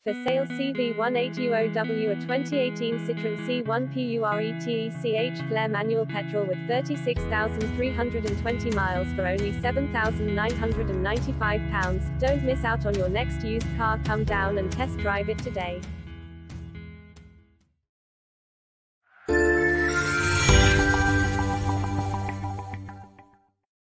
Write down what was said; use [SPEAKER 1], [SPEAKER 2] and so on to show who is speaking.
[SPEAKER 1] For sale CV18UOW, a 2018 Citroen C1 PURETECH FLAIR manual petrol with 36,320 miles for only £7,995. Don't miss out on your next used car. Come down and test drive it today.